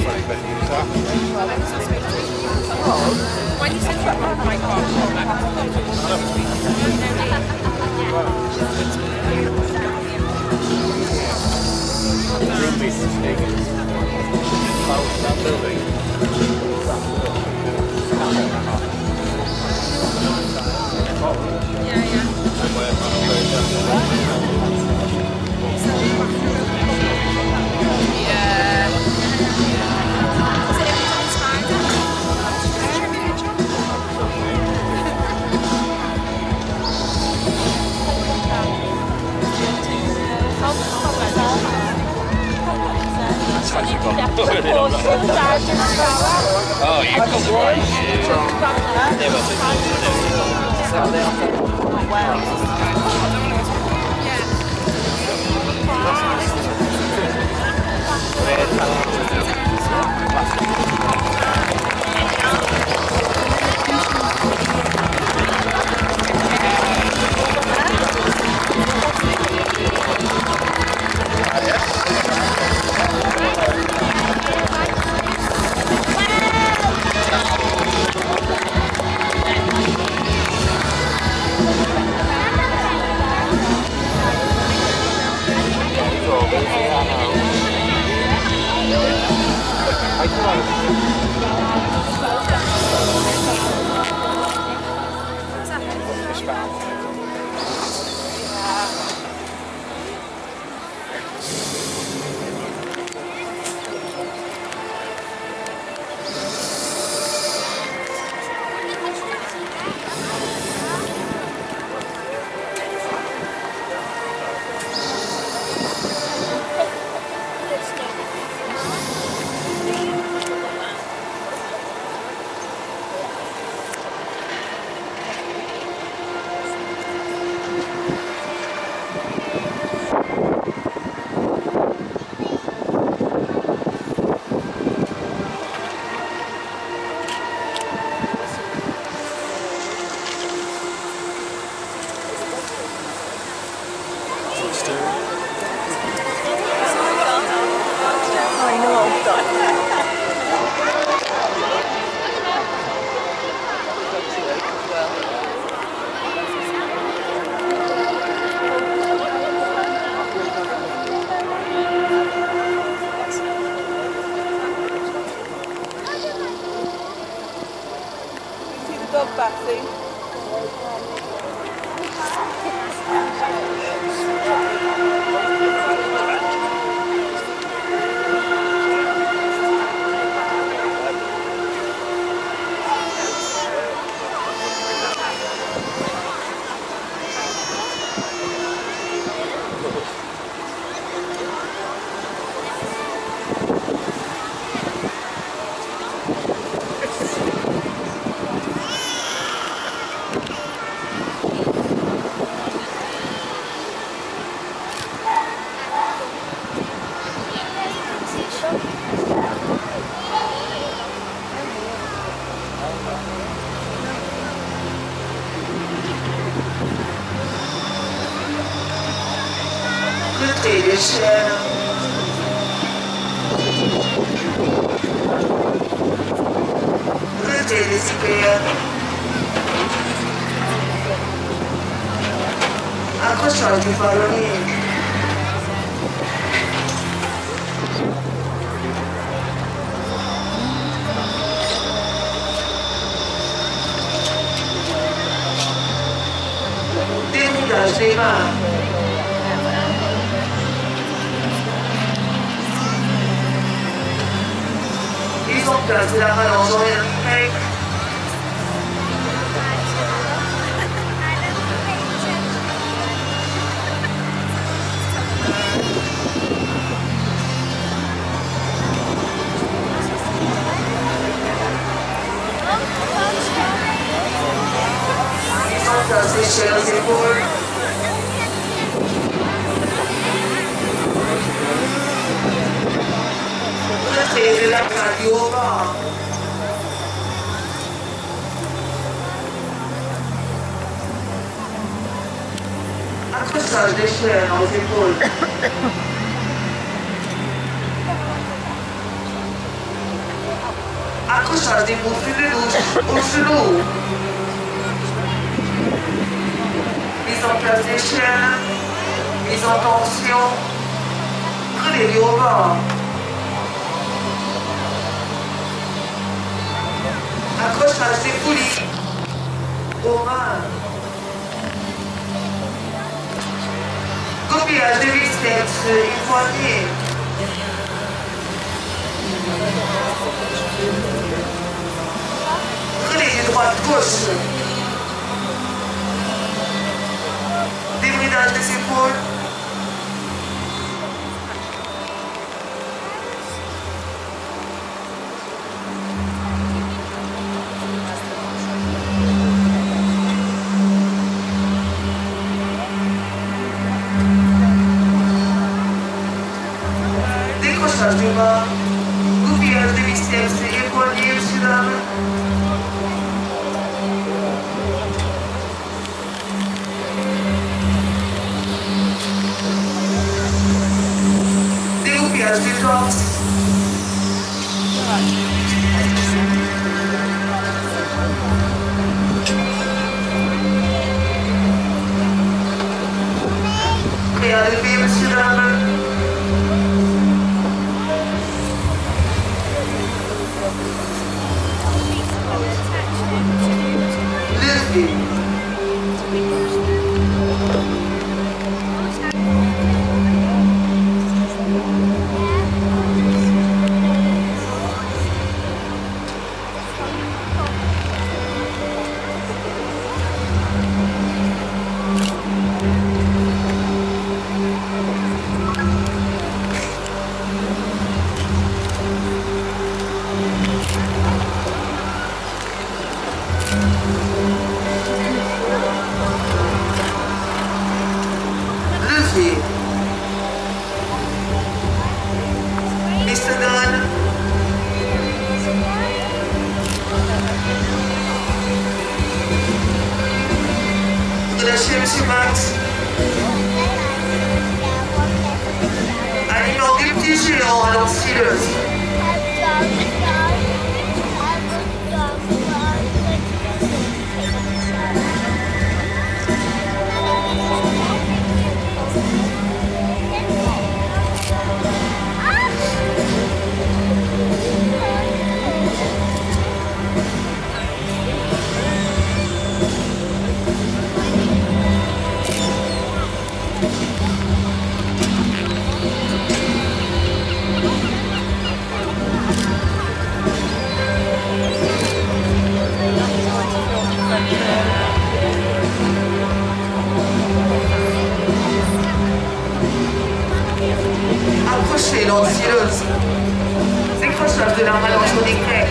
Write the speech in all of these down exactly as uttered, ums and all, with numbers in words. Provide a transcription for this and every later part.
When you said that, my God, yeah, yeah. Oh, you come right here. Never Dog bathing. Acconciati palloni. Tieni da cima. 이 손가락 지나가는 어서는 헤이. Share the board. Let's la carioca. A questa scena si può. Accrochage des profils de douche au genou. Mise en place des chaînes. Mise en tension. Relevez au bas. Accrochage des poulies. Aux mains. Copiage des biceps et poignets. Relayez droite-gauche. Débridage des épaules. Décrochage du bas. Goupillage des biceps et poignets au-dessus de la main. Dégoupillage du torse. Prêt à lever au-dessus de la main. Lever. Lever. Mastodon. Relâchez monsieur Max. Aliment des petits géants à l'ansileuse. Approchez l'ansileuse. Décrochage de la main entre les grecs.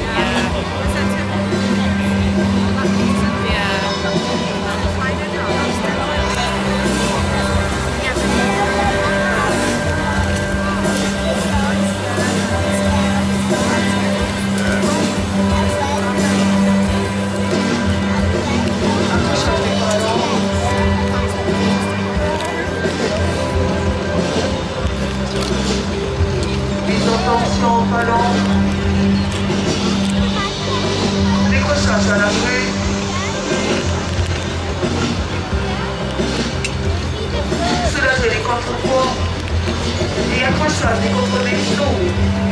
Tension au ballon. Décrochage à la rue. Soulagez les contrepoids. Et accrochage des contre des genoux.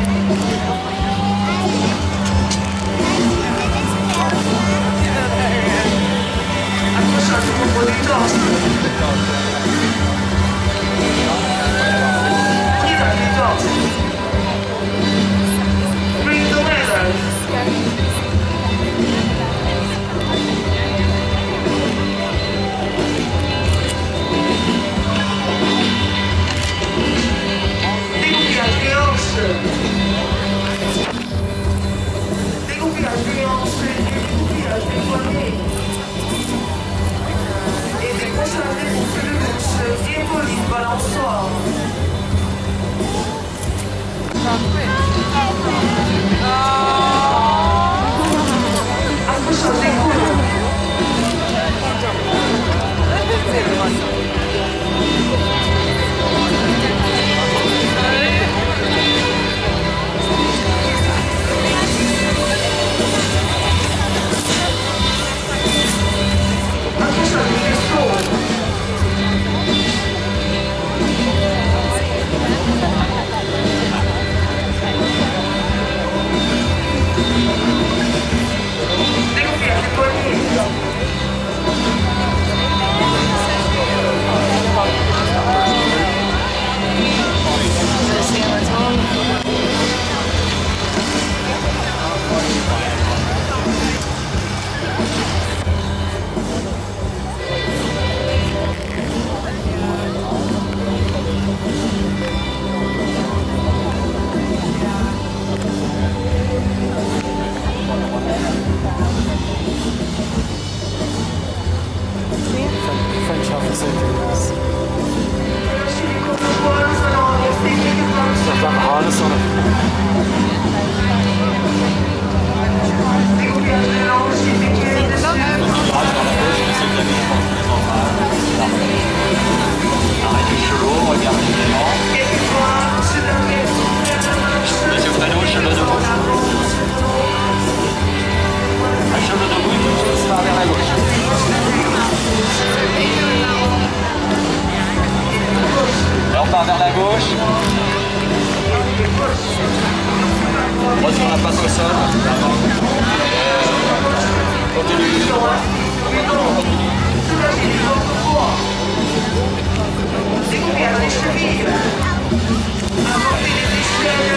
Accrochage des contre du torse. Prise à du torse. Bring the weather. Dégoupillage des hanches. Dégoupillage des hanches et dégoupillage des poignets. Et décrochage des boucles de dos. Retourne la passe au sol. Continue. Soulagez votre poids. Découvrir les chevilles. Apportez les échelles.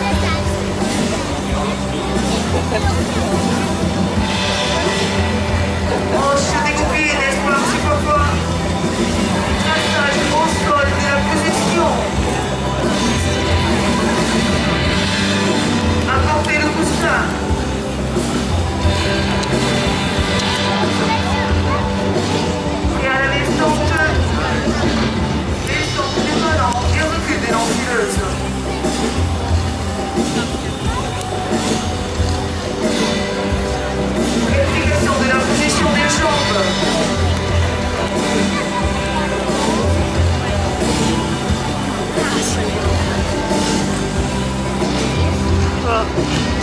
Hanches découpées, n'est-ce pas, petit papa? Traçage au sol de la position. Apportez le coussin. Et à la descente, descente des ballons et recul des lanceuses. Vérification de la position des jambes. Voilà.